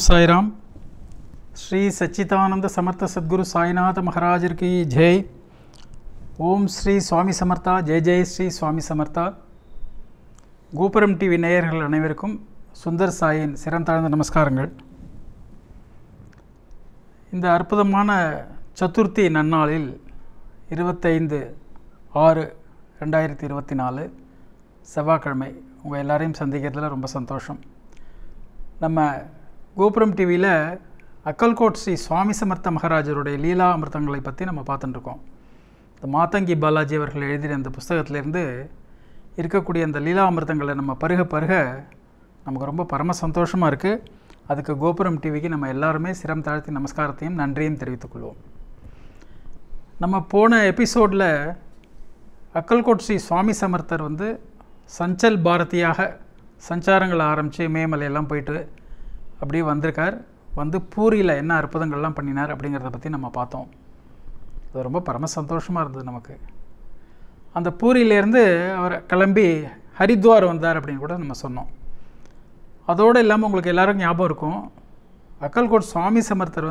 साईराम। श्री सच्चिदानंद समर्थ सद्गुरु साईनाथ महाराज की जय। ओम श्री स्वामी समर्था। जय जय श्री स्वामी समर्था। கோபுரம் டிவி நேயர்கள் அனைவருக்கும் சுந்தர் சாயின் சிறந்தாழ்ந்த நமஸ்காரங்கள். இந்த அற்புதமான சதுர்த்தி நன்னாளில் 25/6/2024 செவ்வாய்க்கிழமை உங்கள் எல்லாரையும் சந்திக்கிறதுல ரொம்ப சந்தோஷம். நம்ம கோபுரம் டிவியில் அக்கல்கோட் ஸ்ரீ சுவாமி சமர்த்த மகாராஜருடைய லீலா அமிர்தங்களை பற்றி நம்ம பார்த்துட்டுருக்கோம். இந்த மாதங்கி பாலாஜி அவர்கள் எழுதிய அந்த புஸ்தகத்திலேருந்து இருக்கக்கூடிய அந்த லீலா அமிர்தங்களை நம்ம பருக நமக்கு ரொம்ப பரம சந்தோஷமாக இருக்குது. அதுக்கு கோபுரம் டிவிக்கு நம்ம எல்லாருமே சிரம் தாழ்த்தி நமஸ்காரத்தையும் நன்றியும் தெரிவித்துக்கொள்வோம். நம்ம போன எபிசோடில் அக்கல்கோட் ஸ்ரீ சுவாமி சமர்த்தர் சஞ்சல் பாரதியாக சஞ்சாரங்களை ஆரம்பித்து மேமலையெல்லாம் போயிட்டு அப்படியே வந்திருக்கார். பூரியில் என்ன அற்புதங்கள்லாம் பண்ணினார் அப்படிங்கிறத பற்றி நம்ம பார்த்தோம். அது ரொம்ப பரம சந்தோஷமாக இருந்தது நமக்கு. அந்த பூரியிலேருந்து அவர் கிளம்பி ஹரித்வார் வந்தார் அப்படின்னு கூட நம்ம சொன்னோம். அதோடு இல்லாமல் உங்களுக்கு எல்லாருக்கும் ஞாபகம் இருக்கும், அக்கல்கோட் சுவாமி சமர்த்தர்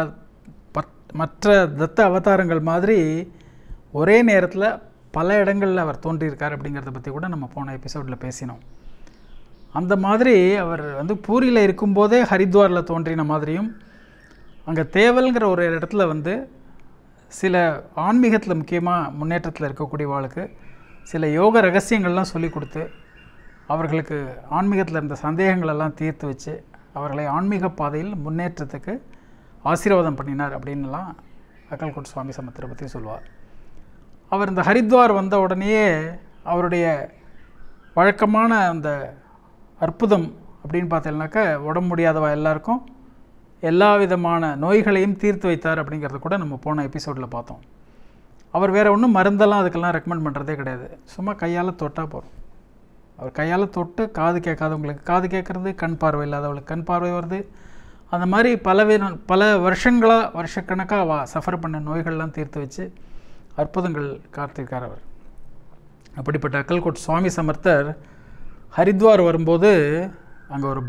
மற்ற தத்த அவதாரங்கள் மாதிரி ஒரே நேரத்தில் பல இடங்களில் அவர் தோன்றியிருக்கார் அப்படிங்கிறத பற்றி கூட நம்ம போன எபிசோடில் பேசினோம். அந்த மாதிரி அவர் பூரியில் இருக்கும்போதே ஹரித்வாரில் தோன்றின மாதிரியும், அங்கே தேவல்ங்கிற ஒரு இடத்துல சில ஆன்மீகத்தில் முக்கியமாக முன்னேற்றத்தில் இருக்கக்கூடிய வாழ்க்கை சில யோக ரகசியங்கள்லாம் சொல்லி கொடுத்து அவர்களுக்கு ஆன்மீகத்தில் இருந்த சந்தேகங்களெல்லாம் தீர்த்து வச்சு அவர்களை ஆன்மீக பாதையில் முன்னேற்றத்துக்கு ஆசீர்வாதம் பண்ணினார் அப்படின்லாம் அக்கல்கோட் சுவாமி சமர்த்தரை பற்றி சொல்லுவார். அவர் இந்த ஹரித்வார் வந்த உடனேயே அவருடைய வழக்கமான அந்த அற்புதம் அப்படின்னு பார்த்தீங்கன்னாக்கா, உடம்பு முடியாதவா எல்லாருக்கும் எல்லா விதமான நோய்களையும் தீர்த்து வைத்தார் அப்படிங்கிறத கூட நம்ம போன எபிசோடில் பார்த்தோம். அவர் வேறு ஒன்றும் மருந்தெல்லாம் அதுக்கெல்லாம் ரெக்கமெண்ட் பண்ணுறதே கிடையாது. சும்மா கையால் தொட்டால் போகிறோம். அவர் கையால் தொட்டு காது கேட்காதவங்களுக்கு காது கேட்குறது, கண் பார்வை இல்லாதவங்களுக்கு கண் பார்வை வருது. அந்த மாதிரி பல வருஷக்கணக்காக சஃபர் பண்ண நோய்கள்லாம் தீர்த்து வச்சு அற்புதங்கள் காத்திருக்கார் அவர். அப்படிப்பட்ட அக்கல்கோட் சுவாமி சமர்த்தர் ஹரித்வார் வரும்போது அங்கே ஒரு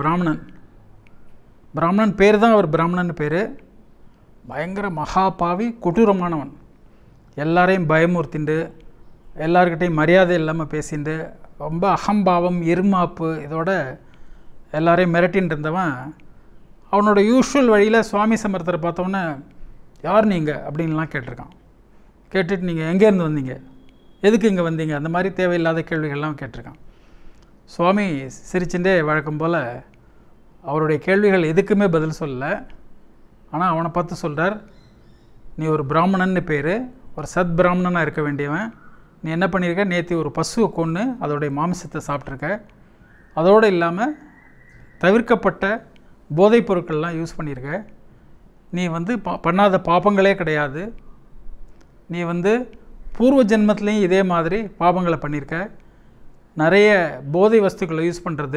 பிராமணன் பேர் தான் அவர் பிராமணன் பேர். பயங்கர மகாபாவி, கொடூரமானவன். எல்லாரையும் பயமுறுத்திண்டு, எல்லார்கிட்டையும் மரியாதை இல்லாமல் பேசிண்டு, ரொம்ப அகம்பாவம், இருமாப்பு இதோட எல்லாரையும் மிரட்டின்னு இருந்தவன் அவனோட யூஷுவல் வழியில் சுவாமி சமர்த்தரை பார்த்தோன்னே, யார் நீங்கள் அப்படின்லாம் கேட்டிருக்கான். கேட்டுட்டு நீங்கள் எங்கேருந்து வந்தீங்க, எதுக்கு இங்கே வந்தீங்க, அந்த மாதிரி தேவையில்லாத கேள்விகள்லாம் கேட்டிருக்கான். சுவாமி சிரிச்சுட்டே வழக்கம் போல் அவருடைய கேள்விகள் எதுக்குமே பதில் சொல்லலை. ஆனால் அவனை பார்த்து சொல்கிறார், நீ ஒரு பிராமணன்னு பேர், ஒரு சத் பிராமணனாக இருக்க வேண்டியவன். நீ என்ன பண்ணியிருக்க, நேற்று ஒரு பசுவை கொன்று அதோடைய மாமிசத்தை சாப்பிட்ருக்க. அதோடு இல்லாமல் தவிர்க்கப்பட்ட போதைப் பொருட்கள்லாம் யூஸ் பண்ணியிருக்க. நீ பண்ணாத பாபங்களே கிடையாது. நீ பூர்வ ஜென்மத்துலேயும் இதே மாதிரி பாபங்களை பண்ணியிருக்க. நிறைய போதை வஸ்துக்களை யூஸ் பண்ணுறது,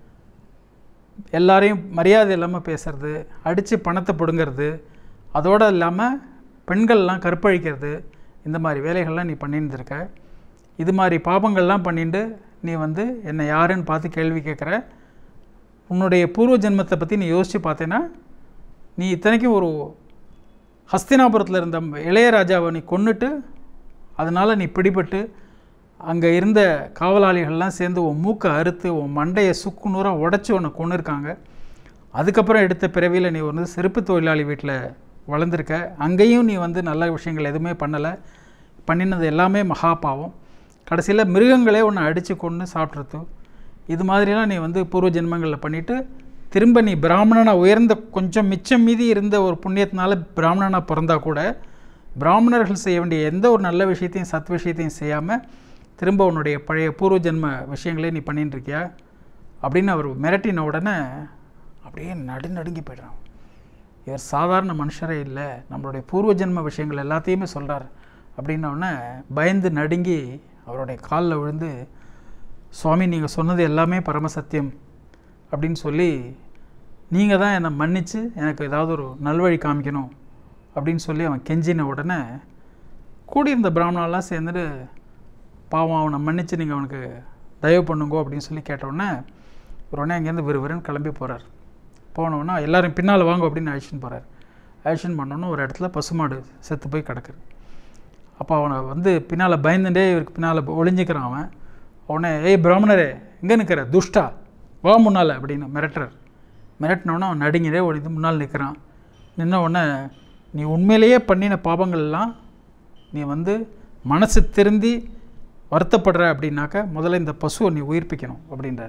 எல்லாரையும் மரியாதை இல்லாமல் பேசுறது, அடித்து பணத்தை பிடுங்கிறது, அதோடு இல்லாமல் பெண்கள்லாம் கற்பழிக்கிறது, இந்த மாதிரி வேலைகள்லாம் நீ பண்ணியிருந்திருக்க. இது மாதிரி பாபங்கள்லாம் பண்ணிட்டு நீ என்னை யாருன்னு பார்த்து கேள்வி கேட்குற. உன்னுடைய பூர்வ ஜென்மத்தை பற்றி நீ யோசித்து பார்த்தேன்னா, நீ இத்தனைக்கும் ஒரு ஹஸ்தினாபுரத்தில் இருந்த இளையராஜாவை நீ கொன்னுட்டு, அதனால் நீ பிடிபட்டு அங்கே இருந்த காவலாளிகள்லாம் சேர்ந்து உன் மூக்கை அறுத்து உன் மண்டையை சுக்கு நூறாக உடச்சி உன்னை கொன்னுருக்காங்க. அதுக்கப்புறம் எடுத்த பிறவியில் நீ செருப்பு தொழிலாளி வீட்டில் வளர்ந்துருக்க. அங்கேயும் நீ நல்ல விஷயங்கள் எதுவுமே பண்ணலை. பண்ணினது எல்லாமே மகாபாவம். கடைசியில் மிருகங்களே உன்னை அடித்து கொன்று சாப்பிட்றது. இது மாதிரிலாம் நீ பூர்வ ஜென்மங்களில் பண்ணிவிட்டு திரும்ப நீ பிராமணனாக உயர்ந்த கொஞ்சம் மிச்சம் மீதி இருந்த ஒரு புண்ணியத்தினால பிராமணனாக பிறந்தா கூட பிராமணர்கள் செய்ய வேண்டிய எந்த ஒரு நல்ல விஷயத்தையும் சத் விஷயத்தையும் செய்யாமல் திரும்ப உன்னுடைய பழைய பூர்வ ஜென்ம விஷயங்களே நீ பண்ணின்னு இருக்கியா அப்படின்னு அவர் மிரட்டின உடனே அப்படியே நடுங்கி போய்ட்றான். இவர் சாதாரண மனுஷரே இல்லை, நம்மளுடைய பூர்வ ஜென்ம விஷயங்கள் எல்லாத்தையுமே சொல்கிறார் அப்படின்னோடனே பயந்து நடுங்கி அவருடைய காலில் விழுந்து, சுவாமி நீங்கள் சொன்னது எல்லாமே பரமசத்தியம் அப்படின்னு சொல்லி, நீங்கள் தான் என்னை மன்னித்து எனக்கு ஏதாவது ஒரு நல்வழி காமிக்கணும் அப்படின்னு சொல்லி அவன் கெஞ்சின உடனே கூடியிருந்த பிராமணெல்லாம் சேர்ந்துட்டு, பாவம் அவனை மன்னித்து நீங்கள் அவனுக்கு தயவு பண்ணுங்கோ அப்படின்னு சொல்லி கேட்டவுடனே உடனே அங்கேருந்து விறுவிறுன்னு கிளம்பி போகிறார். போனோன்னா எல்லோரும் பின்னால் வாங்க அப்படின்னு அழைச்சின்னு போகிறார். அழைச்சின்னு பண்ணோன்னா ஒரு இடத்துல பசுமாடு செத்து போய் கிடக்குது. அப்போ அவனை வந்து பின்னால் பயந்துட்டே இவருக்கு பின்னால் ஒளிஞ்சிக்கிறான். அவன் அவனை ஏய் பிராமணரே எங்கே நிற்கிற துஷ்டா வா முன்னால் அப்படின்னு மிரட்டுறார். மிரட்டினோன்னா அவன் நடுங்கிட்டே ஒழிந்து முன்னால் நிற்கிறான். நின்ன உடனே நீ உண்மையிலேயே பண்ணின பாவங்கள்லாம் நீ வந்து மனசு திருந்தி வருத்தப்படுற அப்படின்னாக்க முதல்ல இந்த பசுவை நீ உயிர்ப்பிக்கணும் அப்படின்றார்.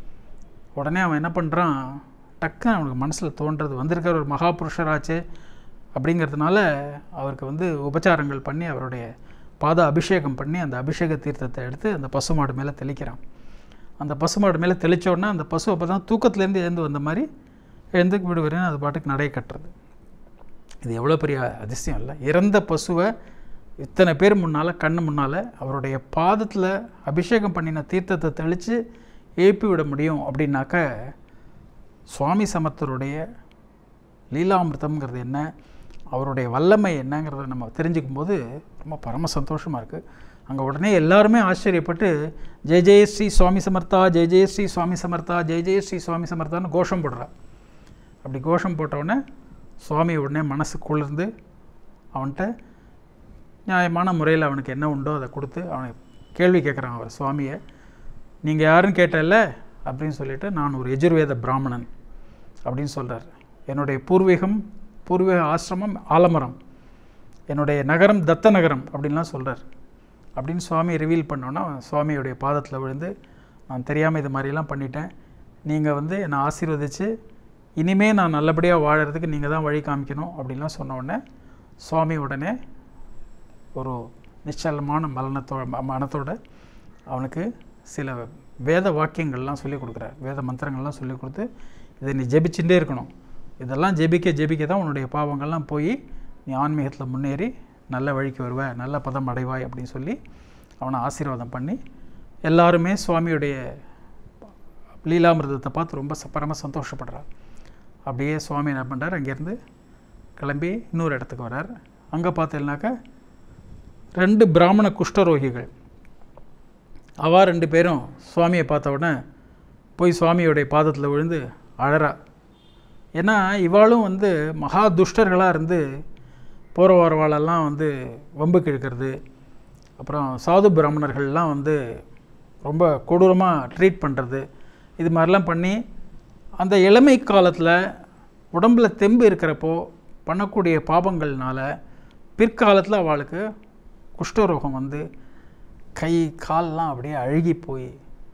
உடனே அவன் என்ன பண்ணுறான், டக்குன்னு அவனுக்கு மனசில் தோன்றது வந்திருக்கிற ஒரு மகாபுருஷராச்சே அப்படிங்கிறதுனால அவருக்கு வந்து உபச்சாரங்கள் பண்ணி அவருடைய பாத அபிஷேகம் பண்ணி அந்த அபிஷேக தீர்த்தத்தை எடுத்து அந்த பசுமாடு மேலே தெளிக்கிறான். அந்த பசுமாடு மேலே தெளித்தோடனே அந்த பசு அப்போ தான் தூக்கத்துலேருந்து எழுந்து வந்த மாதிரி எழுந்து விடுவேன்னு அது பாட்டுக்கு நடை கட்டுறது. இது எவ்வளோ பெரிய அதிசயம் இல்லை? இறந்த பசுவை இத்தனை பேர் முன்னால் கண்ணு முன்னால் அவருடைய பாதத்தில் அபிஷேகம் பண்ணின தீர்த்தத்தை தெளித்து எழுப்பி விட முடியும் அப்படின்னாக்க சுவாமி சமர்த்தருடைய லீலாமிர்தம்ங்கிறது என்ன, அவருடைய வல்லமை என்னங்கிறத நம்ம தெரிஞ்சுக்கும் போது ரொம்ப பரம சந்தோஷமாக இருக்குது. அங்கே உடனே எல்லாருமே ஆச்சரியப்பட்டு ஜெய ஜெய ஸ்ரீ சுவாமி சமர்த்தா, ஜெய ஜெய ஸ்ரீ சுவாமி சமர்த்தா, ஜெய ஜெய ஸ்ரீ சுவாமி சமர்த்தான்னு கோஷம் போடுறான். அப்படி கோஷம் போட்டவுடனே சுவாமி உடனே மனசு குளிர்ந்து அவன்கிட்ட நியாயமான முறையில் அவனுக்கு என்ன உண்டோ அதை கொடுத்து அவனை கேள்வி கேட்குறான். அவர் சுவாமியை, நீங்கள் யாருன்னு கேட்டல அப்படின்னு சொல்லிவிட்டு, நான் ஒரு எஜுர்வேத பிராமணன் அப்படின்னு சொல்கிறார். என்னுடைய பூர்வீக ஆசிரமம் ஆலமரம், என்னுடைய நகரம் தத்த நகரம் அப்படின்லாம் சொல்கிறார். அப்படின்னு சுவாமி ரிவீல் பண்ணோன்னா சுவாமியுடைய பாதத்தில் விழுந்து, நான் தெரியாமல் இது மாதிரிலாம் பண்ணிட்டேன், நீங்கள் வந்து என்னை ஆசீர்வதித்து இனிமேல் நான் நல்லபடியாக வாழறதுக்கு நீங்கள் தான் வழி காமிக்கணும் அப்படின்லாம் சொன்ன உடனே சுவாமி உடனே ஒரு நிச்சலமான மனத்தோட அவனுக்கு சில வேத வாக்கியங்கள்லாம் சொல்லிக் கொடுக்குறார். வேத மந்திரங்கள்லாம் சொல்லிக் கொடுத்து, இதை நீ ஜெபிச்சுட்டே இருக்கணும், இதெல்லாம் ஜெபிக்க தான் உன்னுடைய பாவங்கள்லாம் போய் நீ ஆன்மீகத்தில் முன்னேறி நல்ல வழிக்கு வருவாய், நல்ல பதம் அடைவாய் அப்படின்னு சொல்லி அவனை ஆசீர்வாதம் பண்ணி எல்லாருமே சுவாமியுடைய லீலாமிர்தத்தை பார்த்து ரொம்ப பரம சந்தோஷப்படுறார். அப்படியே சுவாமி என்ன பண்ணுறார், அங்கேருந்து கிளம்பி இன்னொரு இடத்துக்கு வர்றார். அங்கே பார்த்தீங்கன்னாக்கா 2 பிராமண குஷ்டரோகிகள், அவா 2 பேரும் சுவாமியை பார்த்த உடனே போய் சுவாமியோடைய பாதத்தில் விழுந்து அழறா. ஏன்னா இவாளும் வந்து மகா துஷ்டர்களாக இருந்து போகிற வரவாளெல்லாம் வந்து வம்புக்கு இழுக்கிறது, அப்புறம் சாது பிராமணர்கள்லாம் வந்து ரொம்ப கொடூரமாக ட்ரீட் பண்ணுறது, இது மாதிரிலாம் பண்ணி அந்த இளமை காலத்தில் உடம்பில் தெம்பு இருக்கிறப்போ பண்ணக்கூடிய பாபங்கள்னால பிற்காலத்தில் அவளுக்கு குஷ்டரோகம் வந்து கை கால்லாம் அப்படியே அழுகி போய்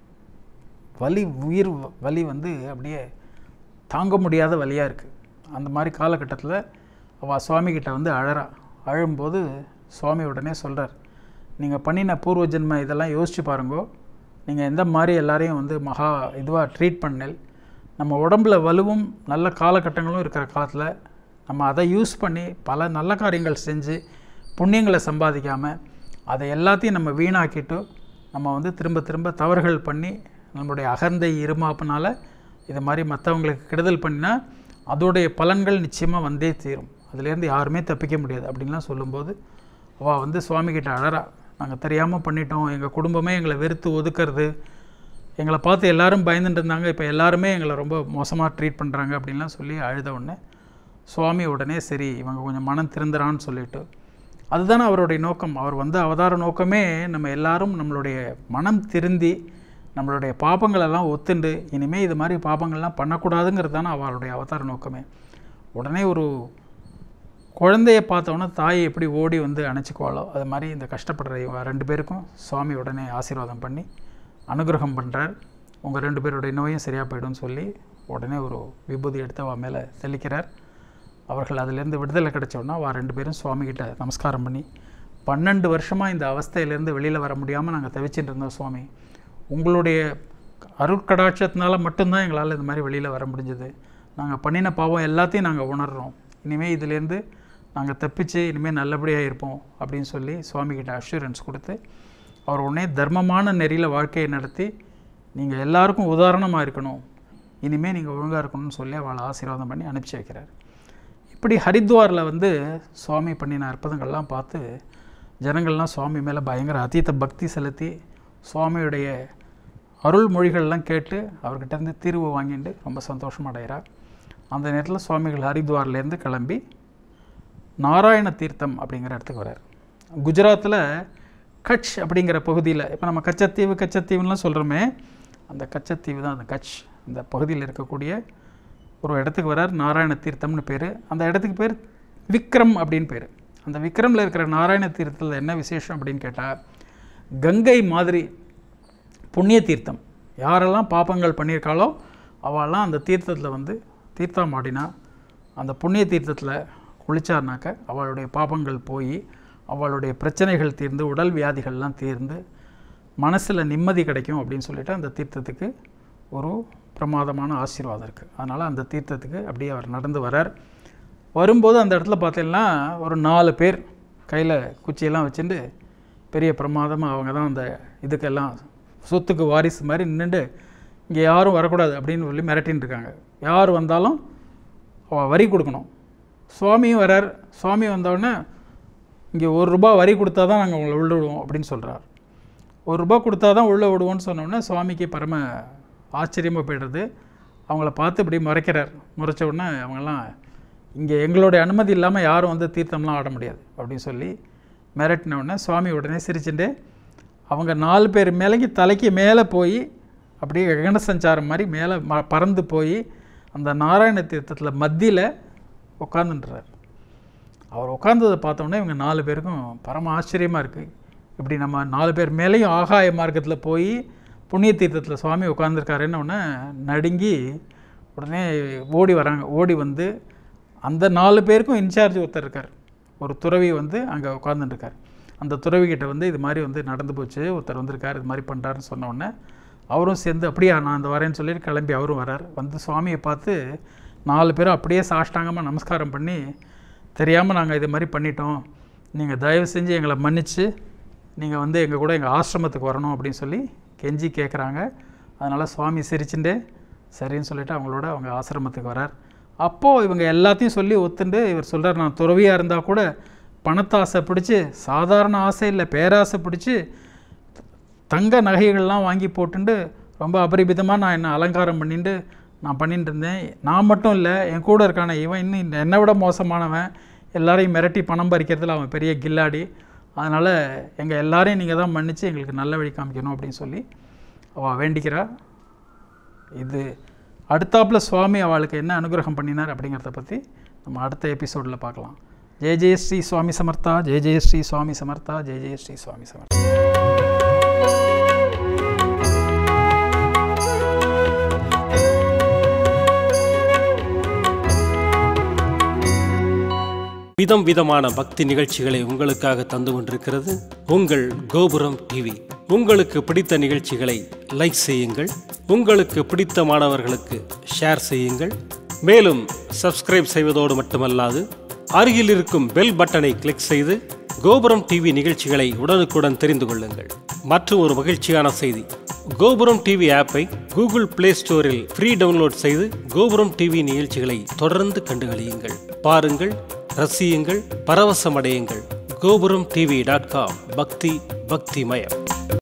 உயிர் வலி வந்து அப்படியே தாங்க முடியாத வலியாக இருக்குது. அந்த மாதிரி காலகட்டத்தில் அவள் சுவாமிகிட்ட வந்து அழும்போது சுவாமி உடனே சொல்கிறார், நீங்கள் பண்ணின பூர்வ ஜென்ம இதெல்லாம் யோசித்து பாருங்கோ, நீங்கள் எந்த மாதிரி எல்லாரையும் வந்து இதுவாக ட்ரீட் பண்ணல், நம்ம உடம்புல வலுவும் நல்ல காலகட்டங்களும் இருக்கிற காலத்தில் நம்ம அதை யூஸ் பண்ணி பல நல்ல காரியங்கள் செஞ்சு புண்ணியங்களை சம்பாதிக்காமல் அதை எல்லாத்தையும் நம்ம வீணாக்கிட்டு நம்ம வந்து திரும்ப தவறுகள் பண்ணி நம்மளுடைய அகந்தை இருமாப்பினால் இது மாதிரி மற்றவங்களுக்கு கெடுதல் பண்ணினா அதோடைய பலன்கள் நிச்சயமாக வந்தே தீரும், அதுலேருந்து யாருமே தப்பிக்க முடியாது அப்படின்லாம் சொல்லும்போது அவள் வந்து சுவாமிகிட்ட அழறா, நாங்கள் தெரியாமல் பண்ணிட்டோம், எங்கள் குடும்பமே எங்களை வெறுத்து ஒதுக்கிறது, எங்களை பார்த்து எல்லோரும் பயந்துட்டு இருந்தாங்க, இப்போ எல்லாருமே எங்களை ரொம்ப மோசமாக ட்ரீட் பண்ணுறாங்க அப்படின்லாம் சொல்லி அழுத உடனே சுவாமி உடனே சரி இவங்க கொஞ்சம் மனம் திருந்துறான்னு சொல்லிட்டு, அதுதானே அவருடைய நோக்கம். அவர் வந்து அவதார நோக்கமே நம்ம எல்லாரும் நம்மளுடைய மனம் திருந்தி நம்மளுடைய பாபங்களெல்லாம் ஒத்துண்டு இனிமேல் இது மாதிரி பாபங்கள்லாம் பண்ணக்கூடாதுங்கிறது தானே அவருடைய அவதார நோக்கமே. உடனே ஒரு குழந்தையை பார்த்தோன்னா தாயை எப்படி ஓடி வந்து அணைச்சிக்குவாளோ அது மாதிரி இந்த கஷ்டப்படுற 2 பேருக்கும் சுவாமி உடனே ஆசீர்வாதம் பண்ணி அனுகிரகம் பண்ணுறார். உங்கள் 2 பேருடைய நோயும் சரியாக போய்டும்னு சொல்லி உடனே ஒரு விபூதி எடுத்து அவள் மேலே தெளிக்கிறார். அவர்கள் அதிலேருந்து விடுதலை கிடைச்சோன்னா அவள் 2 பேரும் சுவாமிகிட்ட நமஸ்காரம் பண்ணி, 12 வருஷமாக இந்த அவஸ்தையிலேருந்து வெளியில் வர முடியாமல் நாங்கள் தவிச்சிட்டு இருந்தோம் சுவாமி, உங்களுடைய அருட்கடாட்சத்தினால மட்டும்தான் எங்களால் இது மாதிரி வெளியில் வர முடிஞ்சது, நாங்கள் பண்ணின பாவம் எல்லாத்தையும் நாங்கள் உணர்கிறோம், இனிமேல் இதிலேருந்து நாங்கள் தப்பிச்சு இனிமேல் நல்லபடியாக இருப்போம் அப்படின்னு சொல்லி சுவாமிகிட்ட அஷூரன்ஸ் கொடுத்து அவர் உடனே தர்மமான நெறியில் வாழ்க்கையை நடத்தி நீங்கள் எல்லாருக்கும் உதாரணமாக இருக்கணும், இனிமேல் நீங்கள் ஒழுங்காக இருக்கணும்னு சொல்லி அவளை ஆசீர்வாதம் பண்ணி அனுப்பிச்சி வைக்கிறார். இப்படி ஹரித்வாரில் வந்து சுவாமி பண்ணின அற்புதங்கள்லாம் பார்த்து ஜனங்கள்லாம் சுவாமி மேலே பயங்கர அதீத பக்தி செலுத்தி சுவாமியுடைய அருள் மொழிகள்லாம் கேட்டு அவர்கிட்டருந்து தீர்வு வாங்கிட்டு ரொம்ப சந்தோஷமாக அடைகிறார். அந்த நேரத்தில் சுவாமிகள் ஹரித்வார்லேருந்து கிளம்பி நாராயண தீர்த்தம் அப்படிங்கிற இடத்துக்கு வர்றார். குஜராத்தில் கட்ச் அப்படிங்கிற பகுதியில், இப்போ நம்ம கச்சத்தீவுலாம் சொல்கிறோமே, அந்த கச்சத்தீவு தான் அந்த கட்ச், அந்த பகுதியில் இருக்கக்கூடிய ஒரு இடத்துக்கு வர்றார். நாராயண தீர்த்தம்னு பேர். அந்த இடத்துக்கு பேர் விக்ரம் அப்படின்னு பேர். அந்த விக்ரமில் இருக்கிற நாராயண தீர்த்தத்தில் என்ன விசேஷம் அப்படின்னு கேட்டால், கங்கை மாதிரி புண்ணிய தீர்த்தம். யாரெல்லாம் பாப்பங்கள் பண்ணியிருக்காளோ அவெல்லாம் அந்த தீர்த்தத்தில் வந்து தீர்த்தம் ஆடினா, அந்த புண்ணிய தீர்த்தத்தில் குளிச்சார்னாக்க அவளுடைய பாப்பங்கள் போய் அவளுடைய பிரச்சனைகள் தீர்ந்து, உடல் வியாதிகள்லாம் தீர்ந்து, மனசில் நிம்மதி கிடைக்கும் அப்படின்னு சொல்லிட்டு அந்த தீர்த்தத்துக்கு ஒரு பிரமாதமான ஆசீர்வாதம் இருக்குது. அதனால் அந்த தீர்த்தத்துக்கு அப்படியே அவர் நடந்து வரார். வரும்போது அந்த இடத்துல பார்த்தீங்கன்னா ஒரு 4 பேர் கையில் குச்சியெல்லாம் வச்சுட்டு பெரிய பிரமாதமாக அவங்க தான் அந்த இதுக்கெல்லாம் சொத்துக்கு வாரிசு மாதிரி நின்றுட்டு இங்கே யாரும் வரக்கூடாது அப்படின்னு சொல்லி மிரட்டின்னு இருக்காங்க. யார் வந்தாலும் வரி கொடுக்கணும். சுவாமியும் வரார். சுவாமி வந்தவுடனே இங்கே ₹1 வரி கொடுத்தா தான் நாங்கள் உங்களை உள்ள விடுவோம் அப்படின்னு சொல்கிறார். ₹1 கொடுத்தா தான் உள்ளே விடுவோன்னு சொன்னோடனே சுவாமிக்கு பரம ஆச்சரியமாக போய்டுறது. அவங்கள பார்த்து இப்படி முறைக்கிறார். முறைச்ச உடனே அவங்கெல்லாம் இங்கே எங்களுடைய அனுமதி இல்லாமல் யாரும் வந்து தீர்த்தம்லாம் ஆட முடியாது அப்படின்னு சொல்லி மிரட்டின உடனே சுவாமி உடனே சிரிச்சுட்டு அவங்க 4 பேர் மேலேக்கு தலைக்கு மேலே போய் அப்படியே ககன சஞ்சாரம் மாதிரி மேலே பறந்து போய் அந்த நாராயண தீர்த்தத்தில் மத்தியில் உட்காந்துன்றார். அவர் உட்காந்ததை பார்த்தோன்னே இவங்க 4 பேருக்கும் பரம ஆச்சரியமாக இருக்குது. இப்படி நம்ம 4 பேர் மேலேயும் ஆகாய மார்க்கத்தில் போய் புண்ணிய தீர்த்தத்தில் சுவாமி உட்காந்துருக்காருன்னு உடனே நடுங்கி உடனே ஓடி வராங்க. ஓடி வந்து அந்த 4 பேருக்கும் இன்சார்ஜ் ஒருத்தர் இருக்கார். ஒரு துறவி வந்து அங்கே உட்காந்துட்டுருக்கார். அந்த துறவிக்கிட்ட வந்து இது மாதிரி வந்து நடந்து போச்சு, ஒருத்தர் வந்திருக்கார், இது மாதிரி பண்ணுறாருன்னு சொன்ன உடனே அவரும் சேர்ந்து அப்படியா நான் அந்த வரேன்னு சொல்லிட்டு கிளம்பி அவரும் வரார். வந்து சுவாமியை பார்த்து 4 பேரும் அப்படியே சாஷ்டாங்கமாக நமஸ்காரம் பண்ணி, தெரியாமல் நாங்கள் இது மாதிரி பண்ணிட்டோம், நீங்கள் தயவு செஞ்சு எங்களை மன்னித்து நீங்கள் வந்து எங்கள் கூட எங்கள் ஆசிரமத்துக்கு வரணும் அப்படின்னு சொல்லி கெஞ்சி கேட்குறாங்க. அதனால் சுவாமி சிரிச்சுட்டு சரின்னு சொல்லிவிட்டு அவங்களோட அவங்க ஆசிரமத்துக்கு வரார். அப்போது இவங்க எல்லாத்தையும் சொல்லி ஒத்துண்டு இவர் சொல்கிறார், நான் துறவியாக இருந்தால் கூட பணத்தாசை பிடிச்சி, சாதாரண ஆசை இல்லை பேராசை பிடிச்சி தங்க நகைகள்லாம் வாங்கி போட்டுண்டு ரொம்ப அபரிமிதமாக நான் என்ன அலங்காரம் பண்ணிட்டு நான் பண்ணிட்டு இருந்தேன். நான் மட்டும் இல்லை, என் கூட இருக்கான இவன் இன்னும் என்னை விட மோசமானவன், எல்லாரையும் மிரட்டி பணம் பறிக்கிறதுல அவன் பெரிய கில்லாடி. அதனால் எங்கள் எல்லாரையும் நீங்கள் தான் மன்னித்து எங்களுக்கு நல்ல வழி காமிக்கணும் அப்படின்னு சொல்லி அவள் வேண்டிக்கிறா. இது அடுத்தாப்பில் சுவாமி அவளுக்கு என்ன அனுகிரகம் பண்ணினார் அப்படிங்கிறத பற்றி நம்ம அடுத்த எபிசோடில் பார்க்கலாம். ஜெய ஜெய ஸ்ரீ சுவாமி சமர்த்தா, ஜெய ஜெய ஸ்ரீ சுவாமி சமர்த்தா, ஜெய ஜெய ஸ்ரீ சுவாமி சமர்த்தா. விதம் விதமான பக்தி நிகழ்ச்சிகளை உங்களுக்காக தந்து கொண்டிருக்கிறது உங்கள் கோபுரம் டிவி. உங்களுக்கு பிடித்த நிகழ்ச்சிகளை லைக் செய்யுங்கள், உங்களுக்கு பிடித்த மாணவர்களுக்கு ஷேர் செய்யுங்கள். மேலும் சப்ஸ்கிரைப் செய்வதோடு மட்டுமல்லாது அருகில் இருக்கும் பெல் பட்டனை கிளிக் செய்து கோபுரம் டிவி நிகழ்ச்சிகளை உடனுக்குடன் தெரிந்து கொள்ளுங்கள். மற்றும் ஒரு மகிழ்ச்சியான செய்தி, கோபுரம் டிவி ஆப்பை கூகுள் பிளே ஸ்டோரில் ஃப்ரீ டவுன்லோட் செய்து கோபுரம் டிவி நிகழ்ச்சிகளை தொடர்ந்து கண்டுகளியுங்கள், பாருங்கள், ரசியுங்கள், பரவசமடையுங்கள். gopuramtv.com பக்தி பக்திமயம்.